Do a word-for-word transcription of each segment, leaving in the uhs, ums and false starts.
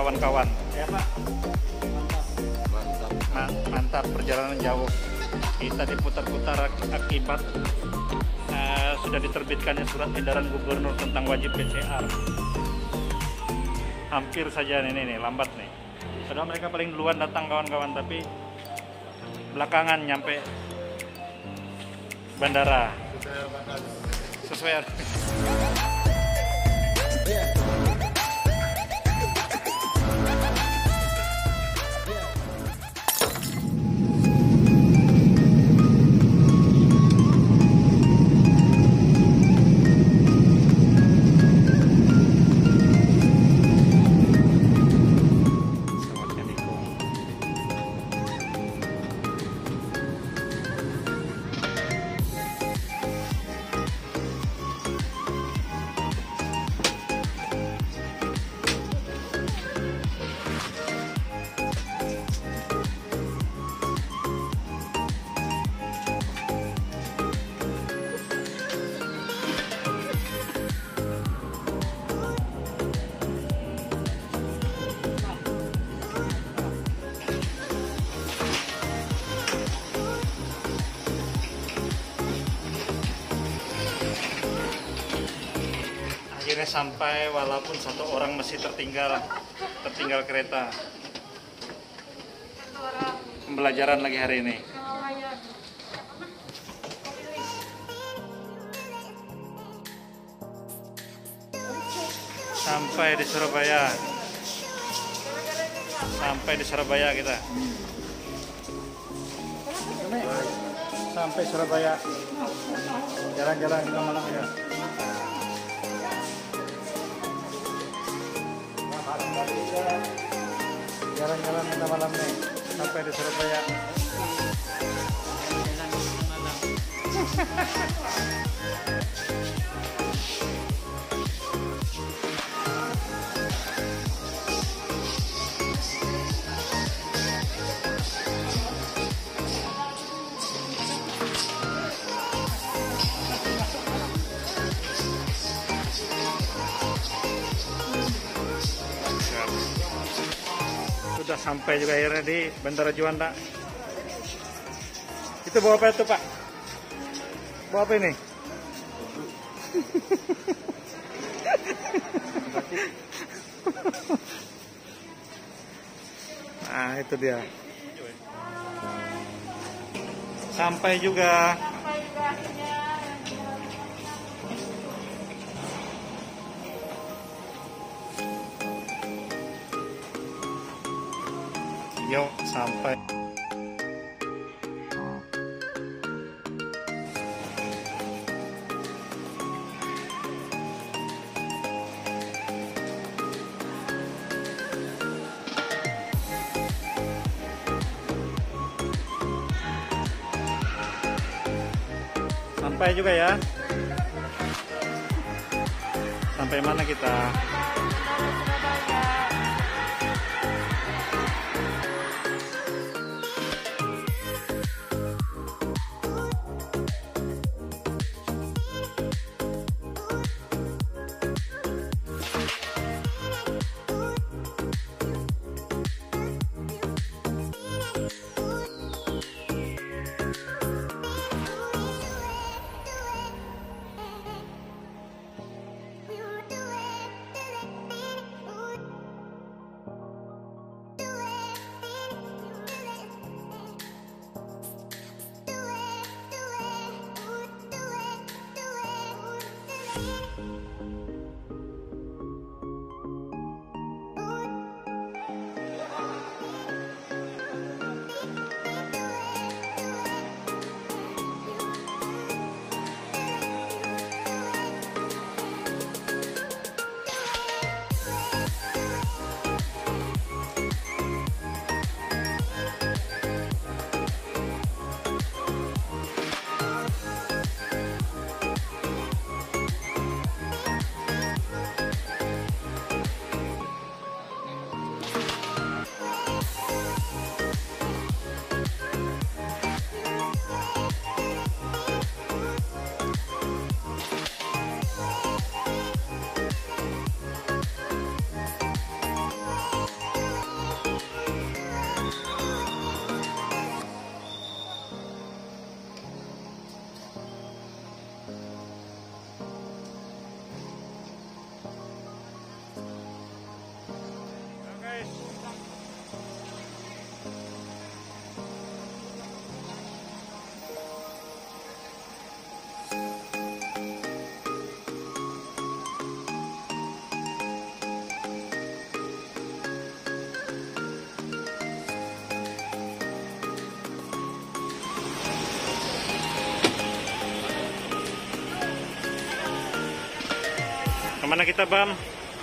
kawan-kawan. Ya Pak. Mantap. Mantap, perjalanan jauh. Kita diputar-putar akibat uh, sudah diterbitkannya surat edaran gubernur tentang wajib P C R. Hampir saja nih, nih, nih lambat nih. Padahal mereka paling duluan datang kawan-kawan, tapi belakangan nyampe bandara. Sesuai. Akhirnya sampai walaupun satu orang masih tertinggal tertinggal kereta. Pembelajaran lagi hari ini. Sampai di Surabaya. Sampai di Surabaya kita. Sampai Surabaya. Jalan-jalan kita malam ya. Jalan-jalan kita malam nih sampai di Surabaya. Sudah sampai juga akhirnya di Bandara Juanda. Itu bawa apa itu Pak? Bawa apa ini? Nah itu dia. Sampai juga. Yuk sampai. Sampai juga ya. Sampai mana kita? Kemana kita, Bam?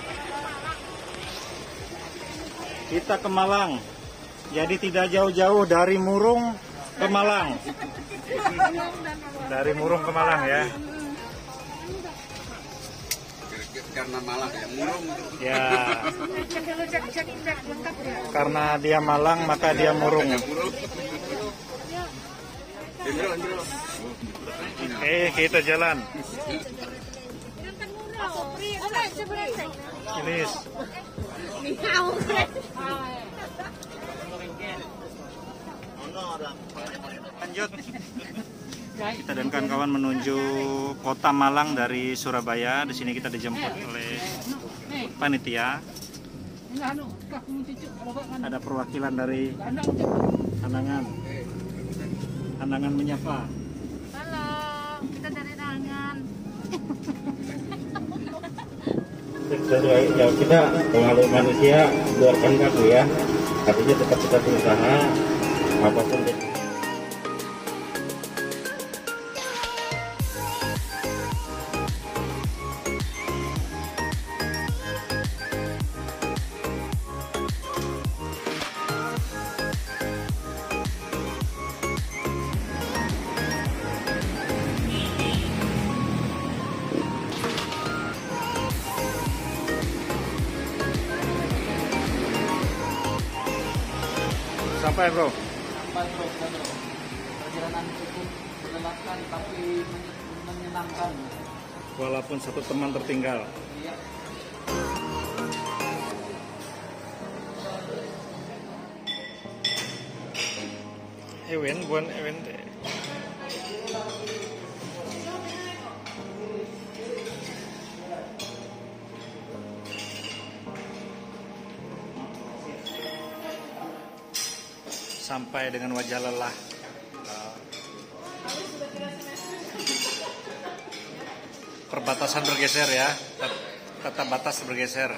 Kita ke Malang. Jadi tidak jauh-jauh dari Murung ke Malang. Dari Murung ke Malang ya. Karena Malang ya, Murung. Ya. Karena dia Malang maka dia Murung. Eh, kita jalan. Ini. Lanjut. Kita dan kawan-kawan menuju kota Malang dari Surabaya. Di sini kita dijemput oleh panitia. Ada perwakilan dari Anangan. Anangan menyapa. Halo, kita dari Anangan. Sesuai ya, kita kalau manusia keluarkan kaku ya, artinya tetap kita berusaha apapun. Sampai bro. Sampai bro, bro. Perjalanan cukup melelahkan tapi menyenangkan. Walaupun satu teman tertinggal. Iya. Ewen, bukan Ewen deh. Sampai dengan wajah lelah. Perbatasan bergeser ya, kata batas bergeser.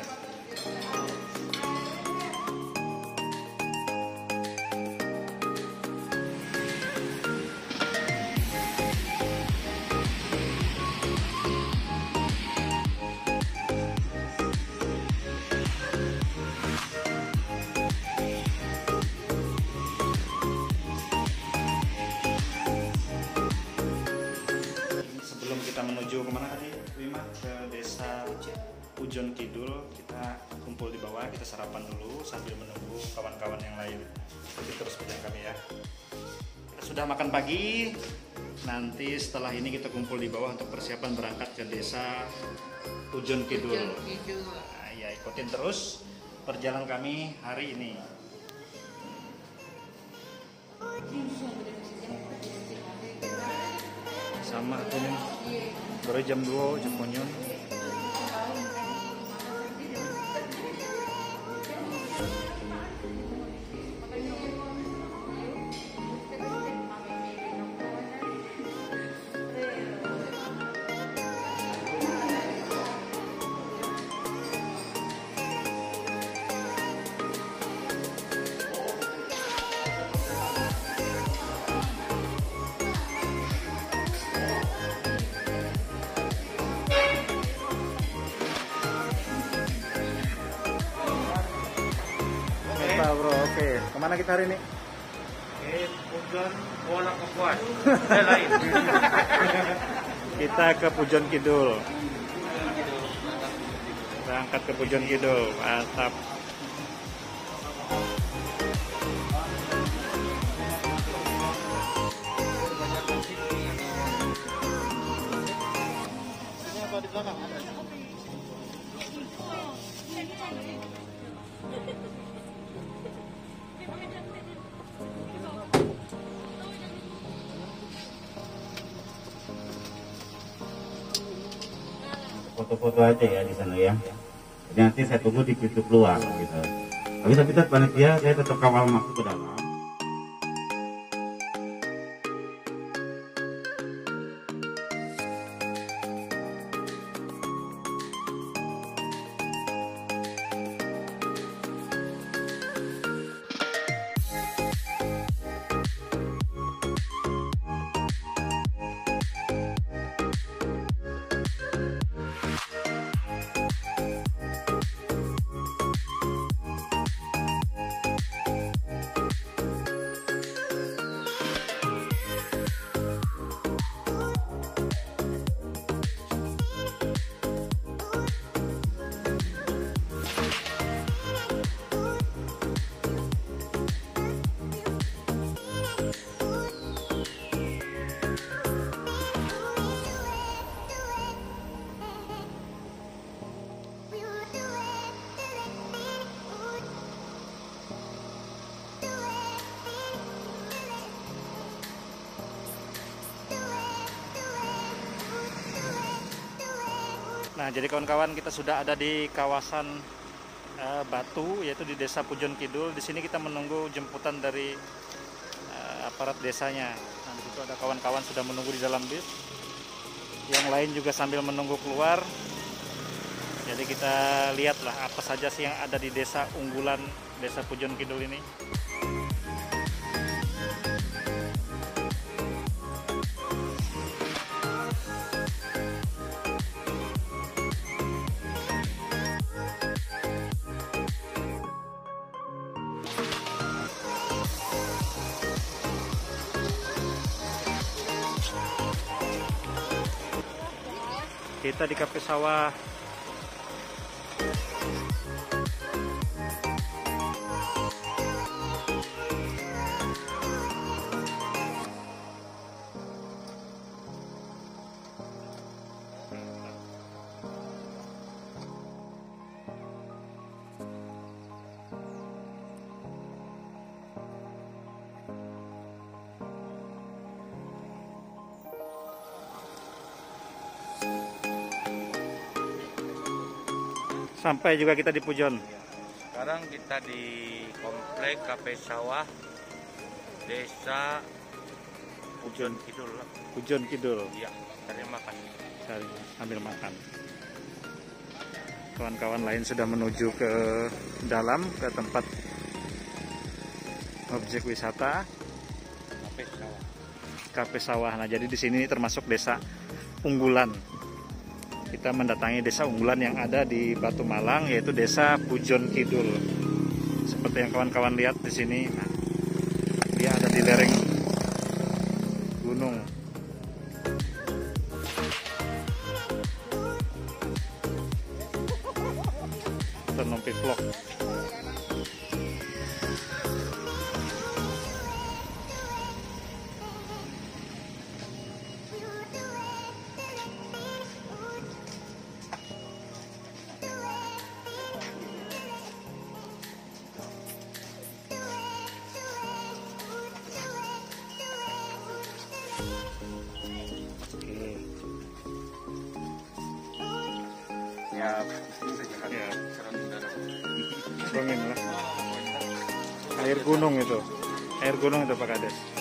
Kita menuju kemana tadi, Wima? Ke desa Pujon Kidul. Kita kumpul di bawah, kita sarapan dulu sambil menunggu kawan-kawan yang lain. Jadi terus bersama kami ya. Kita sudah makan pagi. Nanti setelah ini kita kumpul di bawah untuk persiapan berangkat ke desa Pujon Kidul. Nah, ya ikutin terus perjalanan kami hari ini. Sama kuning baru jam dua jam kunyun. Bro, oke. Kemana kita hari ini? Eh, Pujon bola kepuas. Saya lain. Kita ke Pujon Kidul. Berangkat ke Pujon Kidul. Mantap. Foto-foto aja ya di sana ya. Jadi nanti saya tunggu di pintu keluar gitu. Tapi tapi tetap panitia saya tetap kawal masuk ke dalam. Nah, jadi kawan-kawan, kita sudah ada di kawasan uh, Batu, yaitu di Desa Pujon Kidul. Di sini kita menunggu jemputan dari uh, aparat desanya. Nah, di situ ada kawan-kawan sudah menunggu di dalam bis. Yang lain juga sambil menunggu keluar. Jadi kita lihatlah apa saja sih yang ada di desa unggulan Desa Pujon Kidul ini. Kita di Kape Sawah. Sampai juga kita di Pujon. Sekarang kita di komplek Kape Sawah, Desa Pujon Kidul. Pujon Kidul. Iya, cari makan. Cari ambil makan. Kawan-kawan lain sudah menuju ke dalam ke tempat objek wisata Kape Sawah. Kape Sawah. Nah, jadi di sini termasuk desa unggulan. Kita mendatangi desa unggulan yang ada di Batu Malang, yaitu Desa Pujon Kidul. Seperti yang kawan-kawan lihat di sini, nah, dia ada di lereng gunung. Ternompi vlog. Ya, ini saja kan. Ya. Sekarang sudah ada. Bangin lah. Air gunung itu. Air gunung itu Pak Kades.